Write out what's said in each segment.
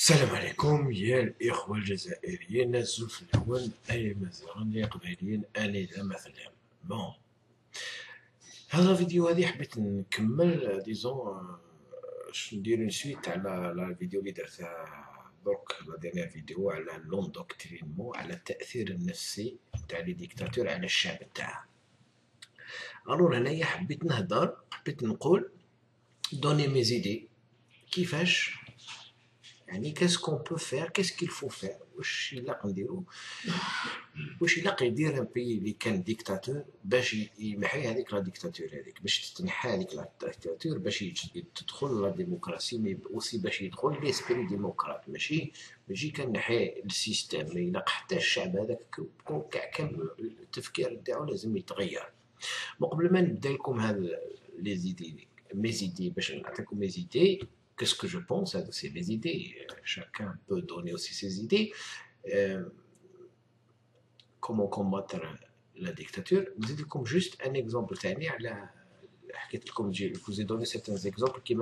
السلام عليكم يا الإخوة الجزائريين الزلف الأول أي مزيغن يا قبائليين أني لا مثلا بون. هذا الفيديو هذه حبيت نكمل ديزون ندير اون سويت على الفيديو اللي درتها درك لا ديرنيير فيديو على لوندوكترينمون على التأثير النفسي نتاع لي ديكتاتور على الشعب تاعها. الور هنايا حبيت نهضر حبيت نقول دوني مي زيدي كيفاش يعني qu'est-ce qu'on peut faire qu'est-ce qu'il faut faire واش يلاق نديرو واش يلاق يدير ان بي اللي كان ديكتاتور باش يمحي هذيك لا ديكتاتور هذيك باش تنحى هذيك لا ديكتاتور باش تدخل لا ديمقراطيه مي اوسي باش يدخل ليسبري ديمقراط ماشي كنحي السيستم ما يلاق حتى الشعب هذاك كاع كامل التفكير تاعو لازم يتغير. قبل ما نبدا لكم هاد لي زيدي مي زيدي باش نعطيكم مي زيدي qu'est-ce que je pense, c'est mes idées. Chacun peut donner aussi ses idées. Comment combattre la dictature. Je vous donne juste un exemple. Je vous ai donné certains exemples qui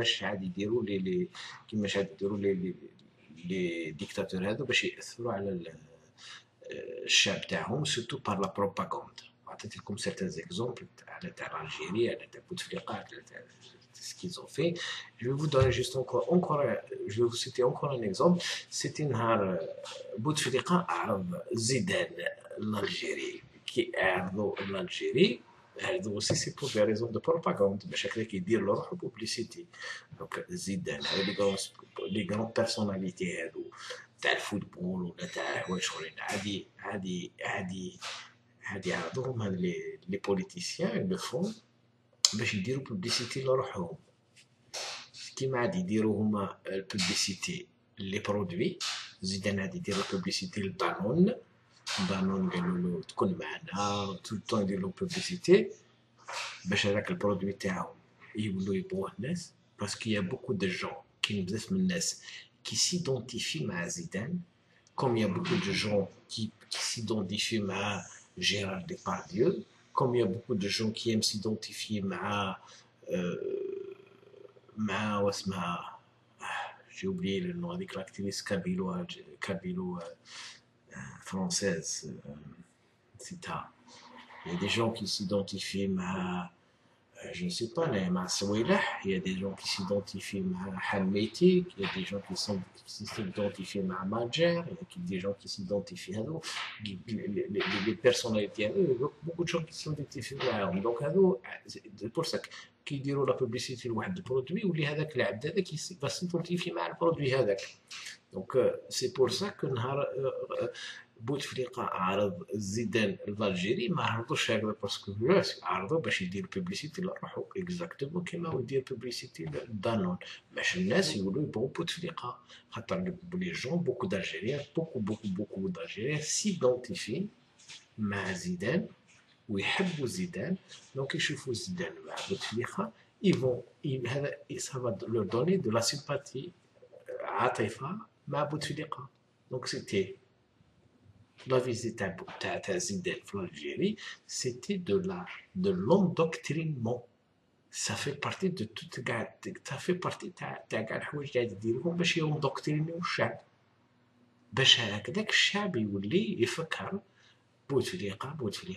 les dictateurs باش يأثروا على الشعب تاعهم surtout par la propagande. أعطيت لكم certains exemples على تاع الجيري على تاع بوتفليقة على تاع ce qu'ils ont fait. Je vais vous donner juste je vais vous citer encore un exemple. C'était نهار بوتفليقة عرض زيدان l'Algérie كي عرضوا l'Algérie عرضوا aussi c'est pour des raisons de propagande باش هكذاك يدير له روحو بوبليسيتي. دونك زيدان هذو لي غران بيرسوناليتي هذو تاع الفوتبول ولا تاع حوايج اخرين عادي عرضوهم هاد لي بوليتيسيان لو فون باش يديروا بوبليسيتي لروحهم كيما عاد يديروا هما البوبليسيتي لي برودوي. زيدان عاد يدير البوبليسيتي للدانون قالوا له تكون معنا تو طون يدير له بوبليسيتي باش هذاك البرودوي تاعهم يولوا يبغوه الناس باسكو يا بوكو دو جون كاين بزاف من الناس كي سيدونتيفي مع زيدان كوم يا بوكو دو جون كي سيدونتيفي مع Gérard Depardieu, comme il y a beaucoup de gens qui aiment s'identifier j'ai oublié le nom avec l'actrice Kabilo française, c'est ça. Il y a des gens qui s'identifient je ne sais pas, مع سويلح, il y a des gens qui s'identifient مع حميتي, il y a des gens qui s'identifient مع ماجر, il y a des gens qui s'identifient هذو les personnalités هذو beaucoup de gens qui s'identifient معاهم. دونك هذو c'est pour ça كي يديروا لا بوبليسيتي لواحد البرودوي يولي هذاك العبد هذاك سيدونتيفي مع البرودوي هذاك. دونك سي بور سا كو نهار بوتفليقة عرض زيدان الالجيري ما عرضوش هكذا باسكو عرضوا باش يدير بوبليسيتي لروحو اكزاكتومون كيما هو يدير بوبليسيتي لدانون باش الناس يولوا يبغوا بوتفليقة خاطر لي جون بوكو دالجيريان بوكو دالجيريان سيدونتيفي مع زيدان ويحبوا زيدان. دونك يشوفوا زيدان مع بوتفليقة هذا سافا لور دوني دو لا سيمباتي عاطفة مع بوتفليقة. دونك سيتي la visite à Zidane en Algérie, c'était de l'endoctrinement. Ça fait partie de tout ça fait partie تاع كاع الحوايج اللي يديروهم باش يندوكترينيو الشعب باش هكذاك الشعب يولي يفكر بوتفليقة.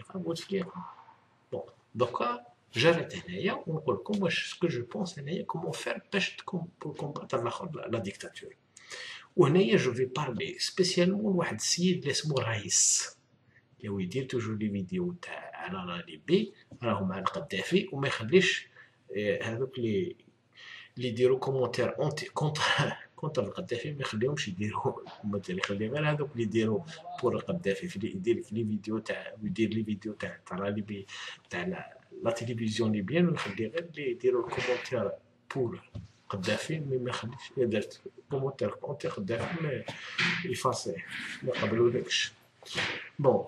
بون دوكا جريت هنايا ونقول لكم واش سكو جو بونس هنايا كومون فير باش تكون بور كومباتر لا ديكتاتور. وهنايا جو في بارلي سبيسيالمون واحد السيد اللي اسمو رايس اللي هو يدير توجور لي فيديو تاع على ليبي راهو مع القذافي وما يخليش هذوك اللي يديروا كومونتير اونتي كونتر القذافي ما يخليهمش يديروا كومونتير يخلي غير هذوك اللي يديروا بور القذافي يدير لك لي فيديو تاع لا ليبي تاع لا تيليفزيون ليبيان ويخلي غير اللي يديروا الكومونتير بور قدافي ما يخليش درت كومونتير قدافي ما يفاسيه ما قبلولكش. بون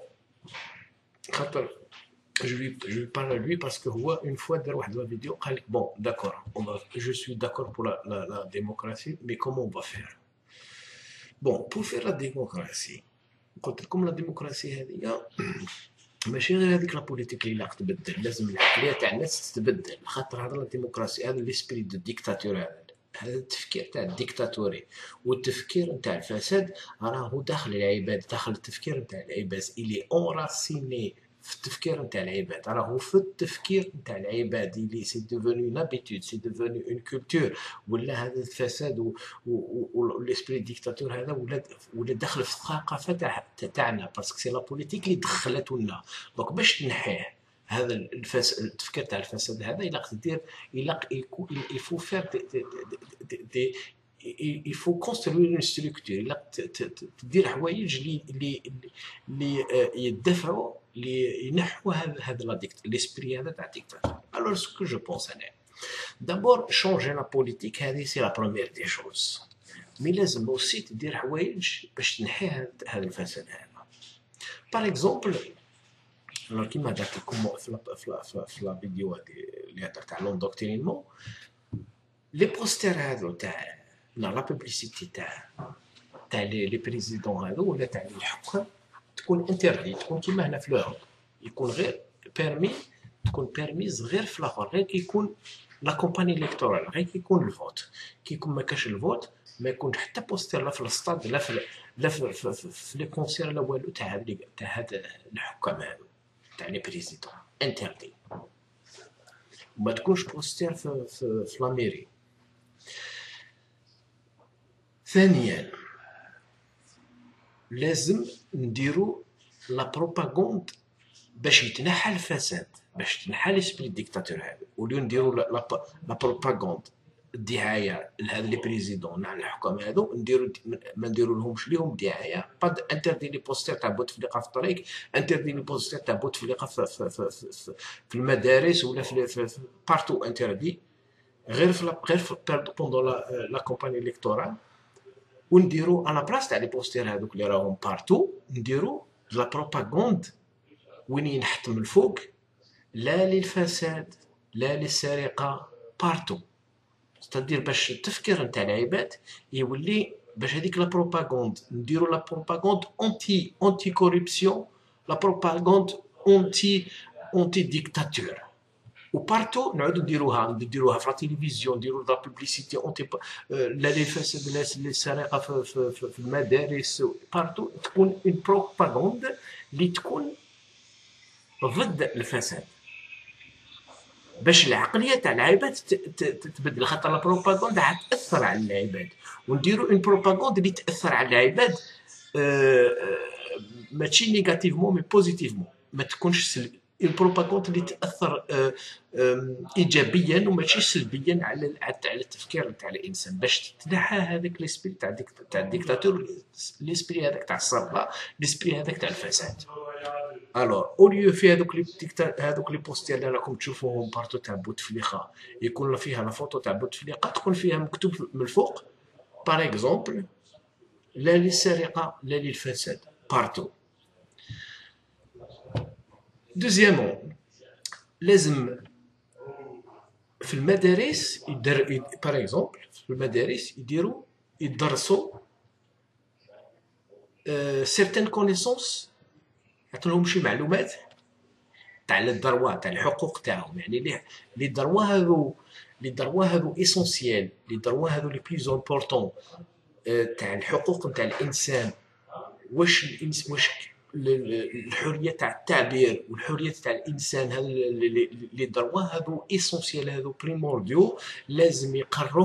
خاطر je lui parle à lui parce que هو une fois دار واحد لا فيديو قال لك bon d'accord je suis d'accord pour la démocratie mais comment on va faire. bon pour faire la démocratie قلت لكم لا ديمقراطيه هذه ماشي غير هذيك لا بوليتيك اللي راك تبدل لازم العقليه تاع الناس تتبدل خاطر هذا لا ديمقراطيه هذا ليسبري دو ديكتاتور هذا هذا التفكير تاع الديكتاتوري والتفكير نتاع الفساد راهو داخل العباد، داخل التفكير نتاع العباد، إلي اونراسيني في التفكير نتاع العباد، راهو في التفكير نتاع العباد، إلي سي ديفوني اون ابيتود، سي ديفوني اون كولتور. ولا هذا الفساد والاسبري ديكتاتور هذا ولا داخل في الثقافه تاعنا، باسكو سي لا بوليتيك اللي دخلته لنا. دونك باش تنحيه هذا التفكير تاع الفساد هذا، إلا تدير il faut faire il faut construire une structure، إلا تدير حوايج اللي يدفعوا اللي ينحوا هذا ليسبري هذا تاع الديكتاتور. alors ce que je pense انا d'abord changer la politique، هذه سي لا بروميير دي شوز، مي لازم اوسي تدير حوايج باش تنحي هذا الفساد هذا. باغ اكزومبل كيما درت لكم في لا فيديو هذه اللي هضرت على لوندوكترينمون، لي بوستر هذو تاع لا بوبليسيتي تاع لي بريزيدون هذو ولا تاع الحكام تكون انتردي، تكون كيما هنا في لوروب، يكون غير بيرمي، تكون بيرميز غير في الاخر، غير كي يكون لا كومباني الكتورال، غير كي يكون الفوت. كي يكون ما كاش الفوت ما يكون حتى بوستر لا في الستاد لا في لي كونسير لا والو تاع هاد الحكام هذو تاع لي بريزيدون، انتردي. وما تكونش بوستر في لاميري. ثانيا لازم نديرو لا بروباغوند باش يتنحى الفساد، باش تنحى ليسبري ديكتاتور هذا، وليو نديرو لا بروباغوند الدعايه لهذا لي بريزيدون نتاع الحكام هذو، ما نديرو لهمش ليهم دعايه. با انتردي لي بوستر تاع بوتفليقه في الطريق، انتردي لي بوستر تاع بوتفليقه في المدارس ولا في بارتو، انتردي غير في بوندون لا كومباني الكتورال. ونديرو على بلاص تاع لي بوستر هذوك اللي راهم بارتو، نديرو لا بروباغوند وين ينحط من الفوق، لا للفساد لا للسرقه، بارتو. ستادير باش التفكير نتاع العباد يولي باش هذيك لا بروباغوند نديرو لا بروباغوند اونتي كوربسيون، لا بروباغوند اونتي ديكتاتور. وبارتو نعودو نديروها في لا تيليفزيون، نديرو لا بوبليسيتي اونتي لا للفساد لا للسرقه في المدارس، بارتو تكون اون بروباغوند اللي تكون ضد الفساد، باش العقليه تاع العباد تتبدل، خاطر لا بروباغوند تاثر على العباد. ونديروا اون بروباغوند اللي تاثر على العباد ماشي نيجاتيفمون مي بوزيتيفمون، ما تكونش سلبي. اون بروباغوند اللي تاثر ايجابيا وماشي سلبيا على التفكير تاع الانسان، باش تنحى هذاك ليسبري تاع الديكتاتور، ليسبري هذاك تاع السرقه، ليسبري هذاك تاع الفساد. الوغ اوليو في هذوك لي بوستير اللي راكم تشوفوهم بارتو تاع بوتفليقه، يكون فيها لا فوتو تاع بوتفليقه، تكون فيها مكتوب من الفوق باغ اكزومبل لا للسرقه لا للفساد، بارتو. دوزيامون لازم في المدارس باغ اكزومبل في المدارس يدرسوا سيرتين كونيسونس، يعطيوهم شي معلومات تاع الدروا تاع الحقوق تاعهم، يعني لي دروا هذو ايسونسيال، لي دروا هذو لي بليز امبورطون تاع الحقوق نتاع الانسان. واش الحريه تاع التعبير والحريه تاع الانسان، هذو لي دروا هذو ايسونسيال، هذو بريمورديو، لازم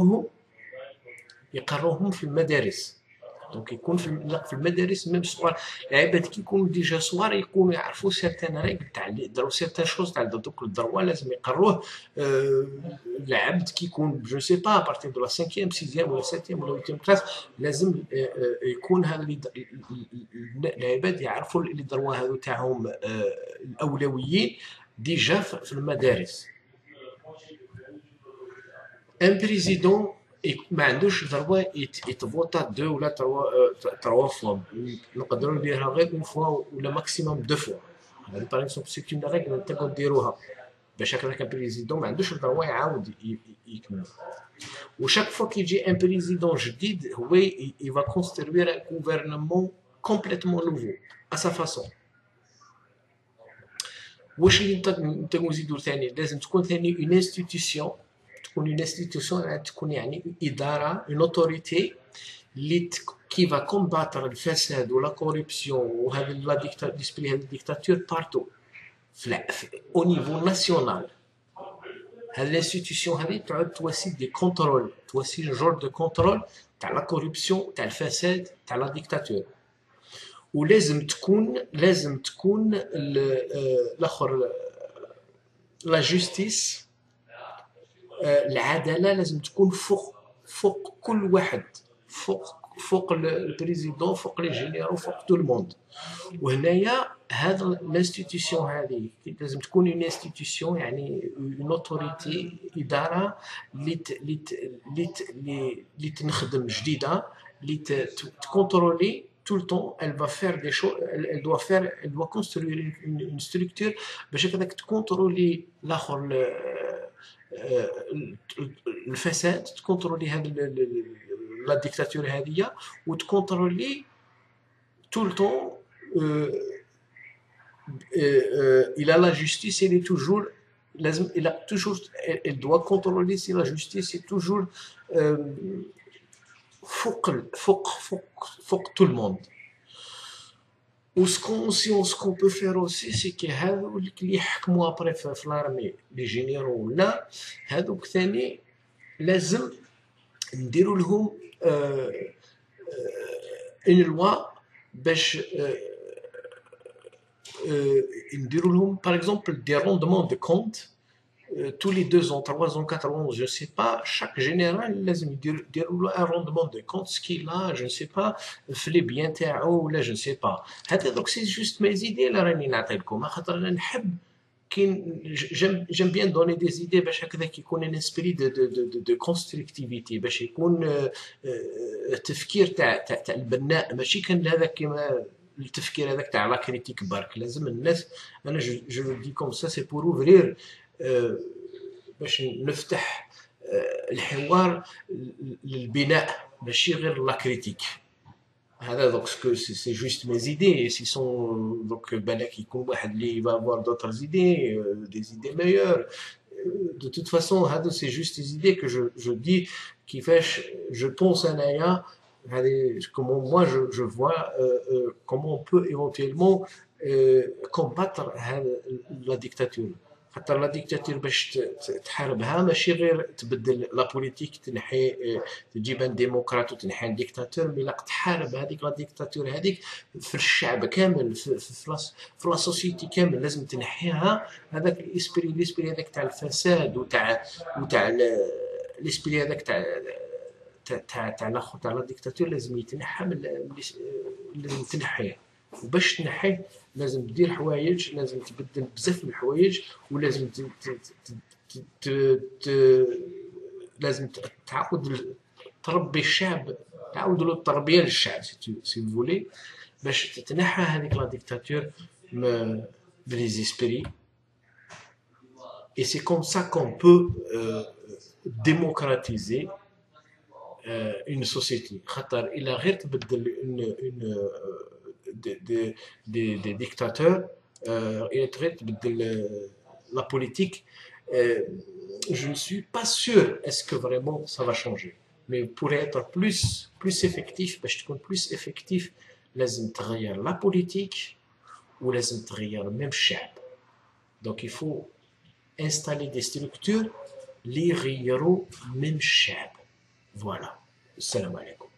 يقروهم في المدارس. دونك يكون في المدارس ميم صغار، العباد كي يكونوا ديجا صغار يكونوا يعرفوا سيرتان ريغل تاع دروا سيرتان شوز تاع دوك الدروا، لازم يقروه. العبد كي يكون جو سي با بارتي دو لا 5 6 ولا 7 ولا 8 كلاس، لازم يكون هذا العباد يعرفوا اللي دروا هذو تاعهم الاولويين ديجا في المدارس. ان بريزيدون ما عندوش دروا يتفوتا دو ولا تروا فوا، نقدروا نديرها غير اون فوا ولا ماكسيموم دو فوا. هذه باغ اكزومبل سي اون ريغل نتاكو نديروها باش هكذاك بريزيدون ما عندوش دروا يعاود يكمل. وشاك فوا كي يجي ان بريزيدون جديد هو يفا كونستروير ان غوفرنمون كومبليتمون نوفو ا سا فاسون. واش اللي نتاكو نزيدو ثاني، لازم تكون ثاني اون انستيتيسيون، تكون une institution تكون يعني إدارة une autorité qui va combattre الفساد ولا corruption وهذه l'esprit هذه الديكتاتور partout au niveau national. هذه l'institution هذه تعد تواسي دي كونترول تواسي جور دو كونترول تاع لا كوربسيون تاع الفساد تاع لا ديكتاتور ولازم تكون الاخر لا جوستيس العداله لازم تكون فوق كل واحد فوق البريزيدون فوق لي جينيرو فوق تو الموند وهنايا هذا الانستيتيسيون هذه لازم تكون اون انستيتيسيون يعني اون اوتوريتي اداره اللي تنخدم جديده اللي تكونترولي tout le temps elle va faire des choses elle doit construire une structure باش هكذاك تكونترولي الاخر الفساد تكونترولي هذا لا ديكتاتور هذه وتكونترولي tout le temps il a la justice elle est toujours elle doit contrôler si la justice est toujours فوق tout le monde ce qu'on peut faire aussi c'est que هذو اللي يحكموا ابري في لارمي لي جينيرو ولا هذوك ثاني لازم نديروا لهم une loi باش نديروا لهم par exemple des rendements de compte tous les 2 ans, 3 ans, 4 ans, je ne sais pas, chaque général لازم يديروا له un rendement de compte ce qu'il a, je ne sais pas, في لي بيان تاعو ولا je ne sais pas. هذا دوك سي جوست مي زيدي اللي راني نعطي لكم خاطر انا نحب كاين جيم بيان دوني دي زيدي باش هكذاك يكون ان اسبري دو كونستركتيفيتي باش يكون التفكير تاع البناء ماشي كان هذاك كيما التفكير هذاك تاع لا كريتيك برك لازم الناس انا جو دي كوم سا سي بور اوفرير باش نفتح الحوار للبناء ماشي غير لا كريتيك هذا دوك سي جوست مي زيدي سي سون دوك بالك يكون واحد اللي va avoir d'autres idées des idées meilleures de toute façon هذا سي جوست des idées que je dis كيفاش je pense انايا هذه comment moi je vois comment on peut éventuellement combattre la dictature خاطر لا ديكتاتور باش تحاربها ماشي غير تبدل لا بوليتيك تنحي تجيب ان ديمقراط وتنحي الديكتاتور مي لا تحارب هذيك لا ديكتاتور هذيك في الشعب كامل في لا سوسيتي كامل لازم تنحيها هذاك الاسبري هذاك تاع الفساد وتاع الاسبري هذاك تاع لا ديكتاتور لازم يتنحى لازم تنحيه وباش تنحيه لازم تدير حوايج لازم تبدل بزاف من الحوايج ولازم لازم تعاود تربي الشعب تعاود له التربيه للشعب سي فولي باش تتنحى هذيك لا ديكتاتور بلي زيسبري et c'est comme ça qu'on peut démocratiser une société خاطر إلا غير تبدل des dictateurs il est très la politique je ne suis pas sûr est-ce que vraiment ça va changer mais pour être plus effectif باش تكون plus effectif لازم تغير la politique ولازم تغير même الشعب donc il faut installer des structures اللي يغيروا من الشعب voilà السلام عليكم